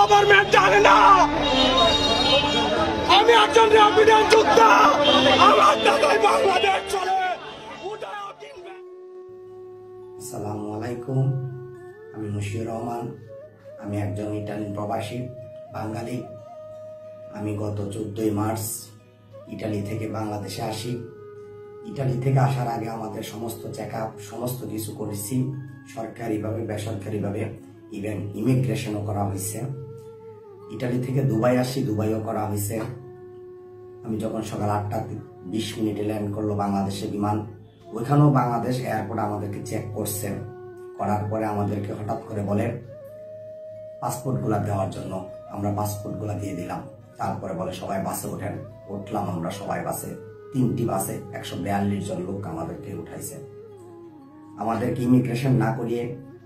Government জানে না আমি একজন র্যাপিডেন্ট যোদ্ধা। আমার টাকায় বাংলাদেশ চলে। আসসালামু আলাইকুম, আমি মুশিউর রহমান। আমি একজন ইটালিয়ান প্রবাসী বাঙালি। আমি গত 14 মার্চ ইটালি থেকে বাংলাদেশে আসি। ইটালি থেকে আসার আগে আমাদের সমস্ত চেকআপ সমস্ত কিছু করেছি, সরকারিভাবে বেসরকারিভাবে, ইভেন ইমিগ্রেশনও করা হয়েছে। ইটালি থেকে দুবাই আসি, দুবাইও করা হয়েছে। আমি যখন সকাল 8:20 ল্যান্ড করলো বাংলাদেশে বিমান, ওইখানেও বাংলাদেশ এয়ারপোর্ট আমাদেরকে চেক করছে। করার পরে আমাদেরকে হঠাৎ করে বলে পাসপোর্টগুলা দেওয়ার জন্য। আমরা পাসপোর্টগুলা দিয়ে দিলাম। তারপরে বলে সবাই বাসে ওঠেন। উঠলাম আমরা সবাই বাসে, 3টি বাসে 142 জন লোক আমাদেরকে উঠাইছে। আমাদেরকে ইমিগ্রেশন না করিয়ে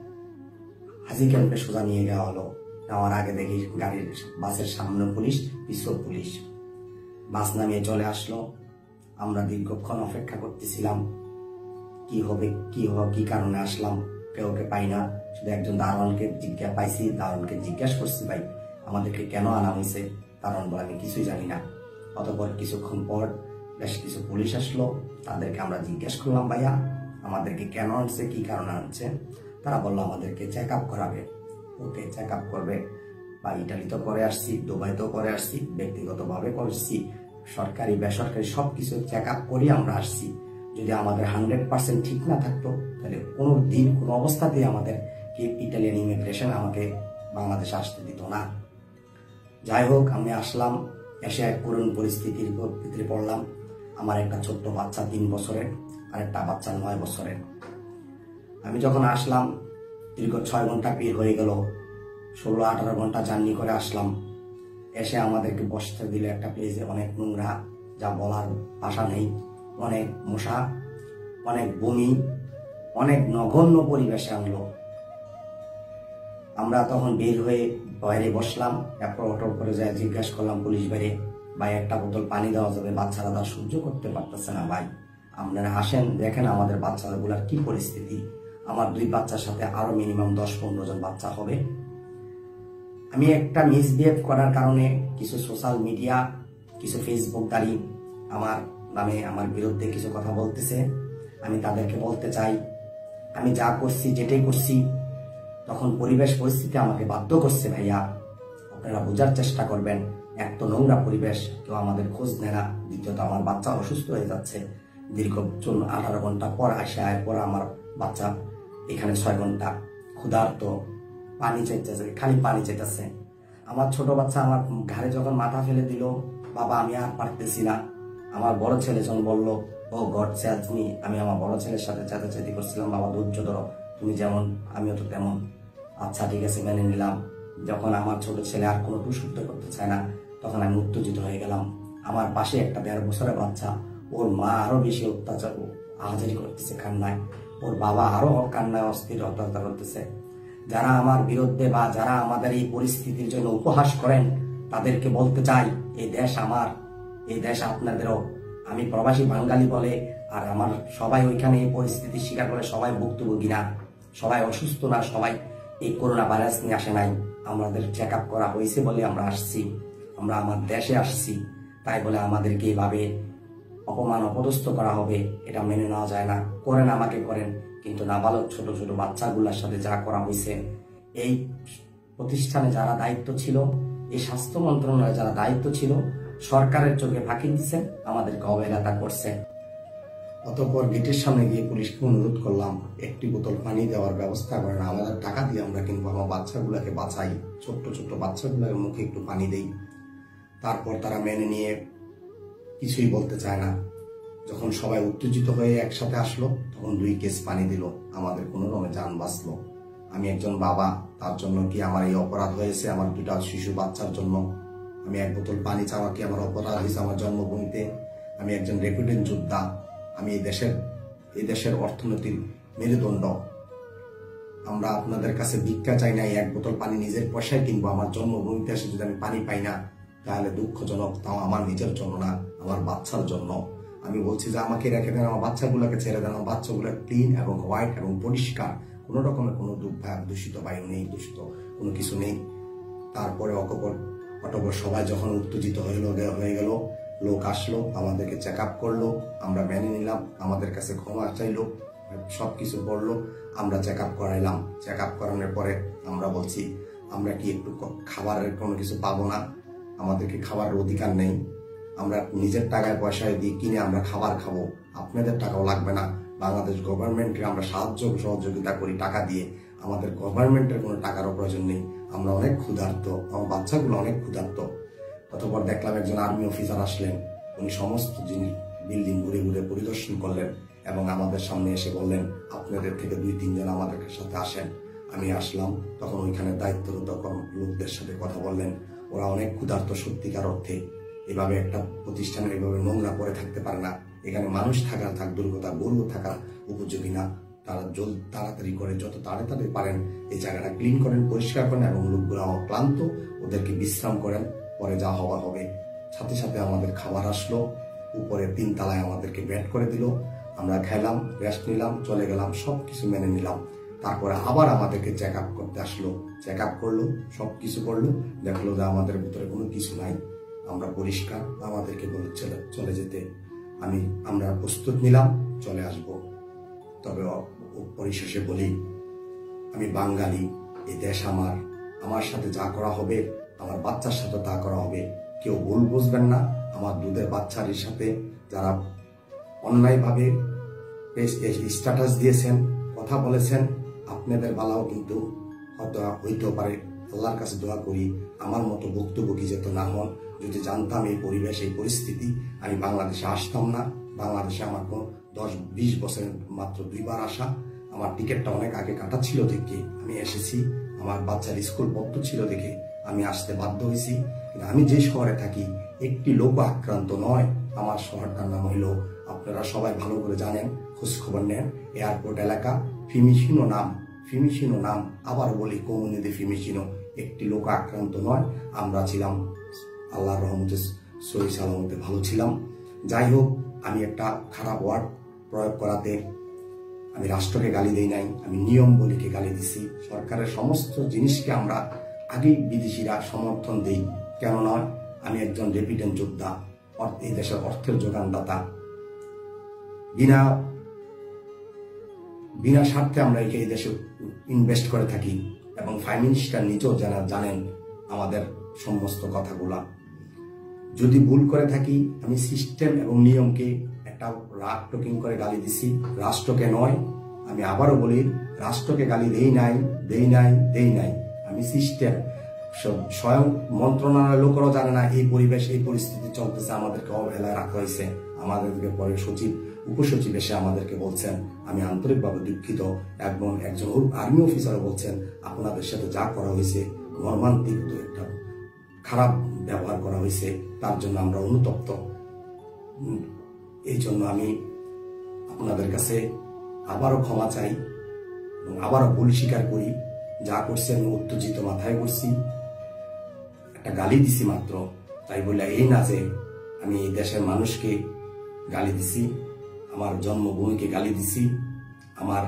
হাজি ক্যাম্পে সোজা নিয়ে যাওয়া হলো। নেওয়ার আগে দেখি গাড়ির বাসের সামনে পুলিশ, পিছন পুলিশ। বাস নামিয়ে চলে আসলো। আমরা দীর্ঘক্ষণ অপেক্ষা করতেছিলাম কি হবে কি কারণে আসলাম। কেউকে পাই না, শুধু একজন দারোয়ানকে পাইছি। দারোয়ানকে জিজ্ঞাসা করছি, ভাই আমাদেরকে কেন আনা হয়েছে? দারোয়ান বলে আমি কিছুই জানি না। অতঃপর কিছুক্ষণ পর বেশ কিছু পুলিশ আসলো। তাদেরকে আমরা জিজ্ঞেস করলাম, ভাইয়া আমাদেরকে কেন আনছে, কি কারণে আনছে? তারা বললো আমাদেরকে চেক আপ করাবে। ওকে, চেক আপ করবে। বা ইটালিতেও করে আসছি, দুবাইতেও করে আসছি, ব্যক্তিগতভাবে করছি, সরকারি বেসরকারি সবকিছু চেক আপ করে আমরা আসছি। যদি আমাদের 100% ঠিক না থাকতো তাহলে কোনো দিন কোনো অবস্থাতেই আমাদের ইটালিয়ান ইমিগ্রেশন আমাকে বাংলাদেশে আসতে দিত না। যাই হোক, আমি আসলাম। এসে এক করুণ পরিস্থিতির ভিতরে পড়লাম। আমার একটা ছোট্ট বাচ্চা 3 বছরের, আর একটা বাচ্চা 9 বছরের। আমি যখন আসলাম দীর্ঘ 6 ঘন্টা পের হয়ে গেল। 16-18 ঘন্টা জার্নি করে আসলাম। এসে আমাদেরকে বসতে দিল একটা প্লেসে, অনেক নোংরা, যা বলার ভাষা নেই। অনেক মশা, অনেক বমি, অনেক নগণ্য পরিবেশে আনলো। আমরা তখন বের হয়ে বাইরে বসলাম। এরপর অটোর করে যায় জিজ্ঞাসা করলাম পুলিশ বাইরে, ভাই একটা বোতল পানি দেওয়া যাবে? বাচ্চারা তা সহ্য করতে পারতেছে না। ভাই আপনারা আসেন, দেখেন আমাদের বাচ্চাগুলার কি পরিস্থিতি। আমার 2 বাচ্চার সাথে আরো মিনিমাম 10-15 জন বাচ্চা হবে। আমি একটা মিসবিহেভ করার কারণে কিছু সোশ্যাল মিডিয়া, কিছু ফেসবুকদারি আমার নামে আমার বিরুদ্ধে কিছু কথা বলতেছে। আমি তাদেরকে বলতে চাই, আমি যা করছি যেটাই করছি তখন পরিবেশ পরিস্থিতি আমাকে বাধ্য করছে। ভাইয়া আপনারা বোঝার চেষ্টা করবেন। এক তো নোংরা পরিবেশ, কেউ আমাদের খোঁজ নেয় না। দ্বিতীয়ত আমার বাচ্চা অসুস্থ হয়ে যাচ্ছে। দীর্ঘ 18 ঘন্টা পর আসে, পর আমার বাচ্চা এখানে 6 ঘন্টা ক্ষুধার্ত, পানি চাইতেছে, খালি পানি চাইতেছে। আমার ছোট বাচ্চা আমার ঘাড়ে যখন মাথা ফেলে দিল, বাবা আমি আর পারতেছি না। আমার বড় ছেলে যখন বললো, ও গড সেলস মি, আমি আমার বড় ছেলের সাথে চেঁচাচেঁতি করছিলাম, বাবা ধৈর্য ধরো, তুমি যেমন আমিও তো তেমন। আচ্ছা ঠিক আছে, মেনে নিলাম। যখন আমার ছোট ছেলে আর কোনো টুসুদ্ধ করতে চায় না, তখন আমি উত্তেজিত হয়ে গেলাম। আমার পাশে একটা 1.5 বছরের বাচ্চা, ওর মা আরো বেশি অত্যাচার আহাজারি করতেছে কান্নায়, ওর বাবা আরো কান্নায় অস্থির অত্যাচার করতেছে। যারা আমার বিরুদ্ধে বা যারা আমাদের এই পরিস্থিতির জন্য উপহাস করেন, তাদেরকে বলতে চাই, এই দেশ আমার, এই দেশ আপনাদেরও। আমি প্রবাসী বাঙালি বলে আর আমার সবাই ওইখানে এই পরিস্থিতির শিকার করে সবাই ভুক্তভোগী না, সবাই অসুস্থ না, সবাই এই করোনা ভাইরাস নিয়ে আসে নাই। আমাদের চেক আপ করা হয়েছে বলে আমরা আসছি, আমরা আমার দেশে আসছি। তাই বলে আমাদেরকে এইভাবে অপমান অপদস্থ করা হবে, এটা মেনে নেওয়া যায় না। করেন আমাকে করেন, কিন্তু নাবালক ছোট ছোট বাচ্চাগুলোর সাথে যা করা হয়েছে, এই প্রতিষ্ঠানে যারা দায়িত্ব ছিল, এই স্বাস্থ্য মন্ত্রণালয়ে যারা দায়িত্ব ছিল, সরকারের চোখে ফাঁকি দিচ্ছেন, আমাদেরকে অবহেলা করছে। অতঃপর গেটের সামনে গিয়ে পুলিশকে অনুরোধ করলাম, একটি বোতল পানি দেওয়ার ব্যবস্থা করেন। আমাদের টাকা দিয়ে আমরা কিন্তু আমার বাচ্চাগুলোকে বাঁচাই, ছোট্ট ছোট্ট বাচ্চাগুলোর মুখে একটু পানি দেই। তারপর তারা মেনে নিয়ে কিছুই বলতে চায় না। যখন সবাই উত্তেজিত হয়ে একসাথে আসলো, তখন 2 কেস পানি দিল, আমাদের কোনো রকমে যান বাঁচলো। আমি একজন বাবা, তার জন্য কি আমার এই অপরাধ হয়েছে? আমার 2টা শিশু বাচ্চার জন্য আমি 1 বোতল পানি চাওয়া কি আমার অপরাধ হয়েছে আমার জন্মভূমিতে? আমি একজন রেপিডেন্ট যোদ্ধা, আমি এই দেশের অর্থনীতির মেরুদণ্ড। আমরা আপনাদের কাছে ভিক্ষা চাই না, 1 বোতল পানি নিজের পয়সায় কিনবো। আমার জন্মভূমিতে এসে যদি আমি পানি পাই না, তাহলে দুঃখজনক। তাও আমার নিজের জন্য না, আমার বাচ্চার জন্য। আমি বলছি যে আমাকে রেখে দেন, আমার বাচ্চাগুলোকে ছেড়ে দেন। আমার বাচ্চাগুলো ক্লিন এবং হোয়াইট এবং পরিষ্কার, কোনো রকমের কোনো দূষিত বায়ু নেই, দূষিত কোনো কিছু নেই। তারপরে অতপর সবাই যখন উত্তেজিত হয়ে গেল, লোক আসলো, আমাদেরকে চেক আপ করলো, আমরা মেনে নিলাম, আমাদের কাছে ক্ষমা চাইলো, সবকিছু বললো, আমরা চেক আপ করাইলাম। চেক আপ করানোর পরে আমরা বলছি আমরা কি একটু খাবারের কোনো কিছু পাবো না? আমাদেরকে খাবারের অধিকার নেই, আমরা নিজের টাকায় পয়সায় দিয়ে কিনে আমরা খাবার খাবো, আপনাদের টাকাও লাগবে না। বাংলাদেশ গভর্নমেন্টকে আমরা সহযোগিতা করি টাকা দিয়ে, আমাদের গভর্নমেন্টের কোনো টাকারও প্রয়োজন নেই, আমরা অনেক ক্ষুধার্ত, আমার বাচ্চাগুলো অনেক ক্ষুধার্ত। অতঃপর দেখলাম একজন আর্মি অফিসার আসলেন, উনি সমস্ত জিনিস বিল্ডিং ঘুরে ঘুরে পরিদর্শন করলেন এবং আমাদের সামনে এসে বললেন আপনাদের থেকে 2-3 জন আমাদের সাথে আসেন। আমি আসলাম, তখন ওইখানে দায়িত্বরত লোকদের সাথে কথা বললেন, ওরা অনেক ক্ষুধার্ত সত্যিকার অর্থে। এভাবে একটা প্রতিষ্ঠানে এভাবে নোংরা করে থাকতে পারে না, এখানে মানুষ থাক দুর্গতা গরু থাকা উপযোগী না। তারা তাড়াতাড়ি করে যত তাড়াতাড়ি পারেন এই জায়গাটা ক্লিন করেন, পরিষ্কার করেন এবং লোকগুলো ক্লান্ত, ওদেরকে বিশ্রাম করেন, পরে যা হওয়া হবে। সাথে সাথে আমাদের খাবার আসলো, উপরে 3 তলায় আমাদেরকে বেড করে দিল, আমরা খেলাম, রেস্ট নিলাম, চলে গেলাম, সবকিছু মেনে নিলাম। তারপরে আবার আমাদেরকে চেক আপ করতে আসলো, চেক আপ করলো, সবকিছু করলো, দেখলো যে আমাদের ভিতরে কোনো কিছু নাই, আমরা পরিষ্কার, আমাদেরকে বলে চলে যেতে। আমরা প্রস্তুত নিলাম, চলে আসব। তবে পরিশেষে বলি আমি বাঙালি, এই দেশ আমার সাথে যা করা হবে আমার বাচ্চার সাথে তা করা হবে, কেউ ভুল বুঝবেন না। আমার দুধের বাচ্চার সাথে যারা অন্যায়ভাবে স্ট্যাটাস দিয়েছেন, কথা বলেছেন, আপনাদের বেলাও কিন্তু হয়তো হইতেও পারে। আল্লাহর কাছে দোয়া করি আমার মতো ভুক্তভোগী যেত না হন। যদি জানতাম এই পরিবেশ, এই পরিস্থিতি, আমি বাংলাদেশে আসতাম না। বাংলাদেশে আমার 10-20 বছরের মাত্র 2 বার আসা, আমার টিকিটটা অনেক আগে কাটা ছিল দেখে আমি এসেছি, আমার বাচ্চার স্কুল বন্ধ ছিল দেখে আমি আসতে বাধ্য হয়েছি। কিন্তু আমি যে শহরে থাকি একটি লোক আক্রান্ত নয়। আমার শহরটার নাম হইল, আপনারা সবাই ভালো করে জানেন, খোঁজ খবর নেন, এয়ারপোর্ট এলাকা, ফিমিশিনো নাম, আবার বলি কমিউনিটি ফিমিশিনো। একটি লোক আক্রান্ত নয়, আমরা ছিলাম আল্লাহর রহমতে সহি সালামতে ভালো ছিলাম। যাই হোক, আমি একটা খারাপ ওয়ার্ড প্রয়োগ করাতে আমি রাষ্ট্রকে গালি দেই নাই, আমি নিয়ম বলিকে গালি দিছি। সরকারের সমস্ত জিনিসকে আমরা আগেই বিদেশিরা সমর্থন দেই, কেন নয়? আমি একজন রেপিটেন্ট যোদ্ধা, এই দেশের অর্থের যোগানদাতা। বিনা স্বার্থে আমরা এই দেশে ইনভেস্ট করে থাকি এবং প্রাইম মিনিস্টার নিজেও জানেন আমাদের সমস্ত কথাগুলা। যদি ভুল করে থাকি, আমি সিস্টেম এবং নিয়মকে একটা রাগ টকিং করে গালি দিছি, রাষ্ট্রকে নয়। আমি আবারও বলি, রাষ্ট্রকে গালি দেই নাই, আমি সিস্টেম। স্বয়ং মন্ত্রণালয়ের লোকেরাও জানে না এই পরিবেশ, এই পরিস্থিতি চলতেছে, আমাদেরকে অবহেলায় রাখা হয়েছে। আমাদেরকে পরে উপসচিব এসে আমাদেরকে বলছেন আমি আন্তরিকভাবে দুঃখিত, এবং একজন আর্মি অফিসারও বলছেন আপনাদের সাথে যা করা হয়েছে মর্মান্তিক, একটা খারাপ ব্যবহার করা হয়েছে, তার জন্য আমরা অনুতপ্ত। এই জন্য আমি আপনাদের কাছে আবারও ক্ষমা চাই এবং আবারও ভুল স্বীকার করি। যা করছি আমি উত্তেজিত মাথায় করছি, একটা গালি দিছি মাত্র, তাই বলে এই না যে আমি এই দেশের মানুষকে গালি দিছি, আমার জন্মভূমিকে গালি দিছি, আমার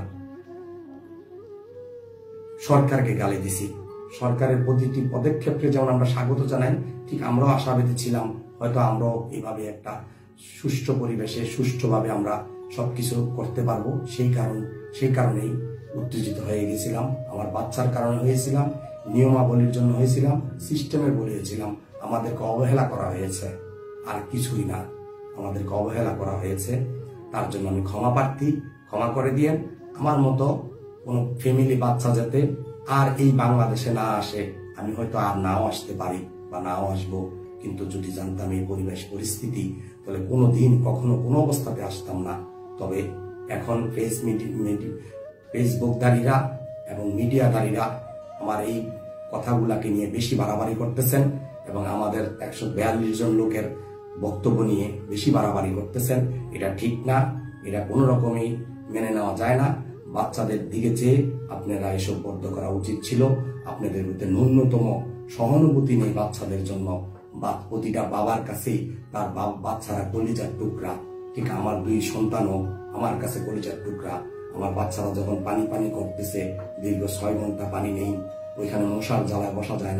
সরকারকে গালি দিছি। সরকারের প্রতিটি পদক্ষেপকে যেমন আমরা স্বাগত জানাই, ঠিক আমরাও আশাবাদী ছিলাম হয়তো আমরাও এইভাবে একটা সুষ্ঠু পরিবেশে সুষ্ঠুভাবে আমরা সবকিছু করতে পারবো। সেই কারণেই উত্তেজিত হয়ে গেছিলাম। আমার বাচ্চার কারণে হয়েছিলাম, নিয়মাবলীর জন্য হয়েছিলাম, সিস্টেমের বলে হয়েছিলাম। আমাদেরকে অবহেলা করা হয়েছে, আর কিছুই না, আমাদেরকে অবহেলা করা হয়েছে। তার জন্য আমি ক্ষমা প্রার্থী, ক্ষমা করে দিয়েন। আমার মতো কোন ফ্যামিলি বাচ্চা যাতে আর এই বাংলাদেশে না আসে, আমি হয়তো আর নাও আসতে পারি বা নাও আসবো, কিন্তু যদি জানতাম এই পরিবেশ পরিস্থিতি, তাহলে কোনোদিন কখনো কোনো অবস্থাতে আসতাম না। তবে এখন ফেসবুকদারীরা এবং মিডিয়াদারীরা আমার এই কথাগুলাকে নিয়ে বেশি বাড়াবাড়ি করতেছেন এবং আমাদের 142 জন লোকের বক্তব্য নিয়ে বেশি বাড়াবাড়ি করতেছেন। এটা ঠিক না, এটা কোনো রকমই মেনে নেওয়া যায় না। বাচ্চাদের দিকে চেয়ে আপনারা এসব বদ্ধ করা উচিত ছিল। আপনাদের মধ্যে ন্যূনতম সহানুভূতি নেই বাচ্চাদের জন্য। প্রতিটা বাবার কাছেই তার বাচ্চারা কলিজার টুকরা, ঠিক আমার 2 সন্তানও আমার কাছে কলিজার টুকরা। আমার বাচ্চারা যখন পানি করতেছে, দীর্ঘ 6 ঘন্টা পানি নেই, ওইখানে মশার জ্বালায় বসা যায় না,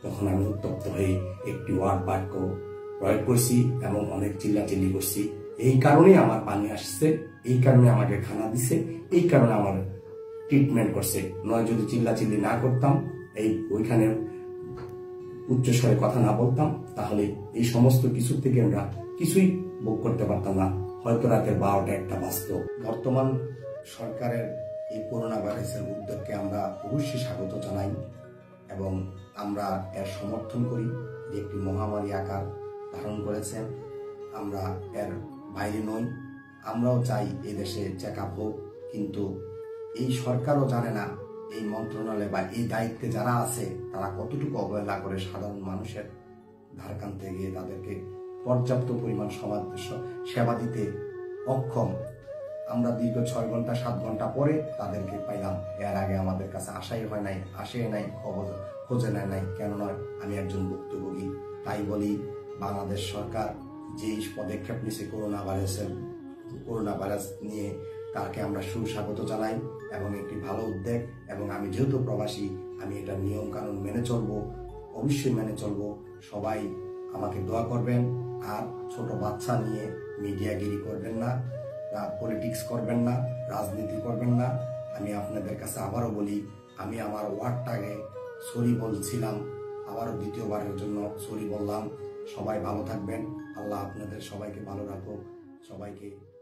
তখন আমি উত্তপ্ত হয়ে একটি ওয়ার্ড বাক্য প্রয়োগ করছি এবং অনেক চিল্লাচিল্লি করছি। এই কারণে আমার পানি আসছে, এই কারণে আমাকে খানা দিছে, এই কারণে আমার ট্রিটমেন্ট করছে। নয় যদি চিল্লাচিল্লি না করতাম, ওইখানে উচ্চস্বরে কথা না বলতাম, তাহলে এই সমস্ত কিছু থেকে আমরা কিছুই ভোগ করতে পারতাম না। হয়তো রাতের 12টা 1টা বাজত। বর্তমান সরকারের এই করোনা ভাইরাসের উদ্যোগকে আমরা অবশ্যই স্বাগত জানাই এবং আমরা এর সমর্থন করি যে একটি মহামারী আকার ধারণ করেছে। আমরা এর বাইরে নই, আমরাও চাই এই দেশে চেক আপ হোক, কিন্তু এই সরকারও জানে না এই মন্ত্রণালয় বা এই দায়িত্বে যারা আছে তারা কতটুকু অবহেলা করে সাধারণ মানুষের ধার কানতে গিয়ে তাদেরকে পর্যাপ্ত পরিমাণ সেবা দিতে অক্ষম। আমরা দীর্ঘ 6 ঘন্টা 7 ঘন্টা পরে তাদেরকে পাইলাম, এর আগে আমাদের কাছে আসাই হয় নাই, আসে নাই, খোঁজে নেয় নাই। কেন নয়, আমি একজন ভুক্তভোগী। তাই বলি, বাংলাদেশ সরকার যে পদক্ষেপ নিয়েছে করোনা ভাইরাস নিয়ে, তাকে আমরা সুস্বাগত জানাই এবং একটি ভালো উদ্যোগ। এবং আমি যেহেতু প্রবাসী, আমি এটা নিয়ম কানুন মেনে চলবো, অবশ্যই মেনে চলবো। সবাই আমাকে দোয়া করবেন। আর ছোট বাচ্চা নিয়ে মিডিয়াগিরি করবেন না, পলিটিক্স করবেন না, রাজনীতি করবেন না। আমি আপনাদের কাছে আবারও বলি, আমি আমার ওয়ার্ডটাকে সরি বলছিলাম, আবারও দ্বিতীয়বারের জন্য সরি বললাম। সবাই ভালো থাকবেন। আল্লাহ আপনাদের সবাইকে ভালো রাখুক। সবাইকে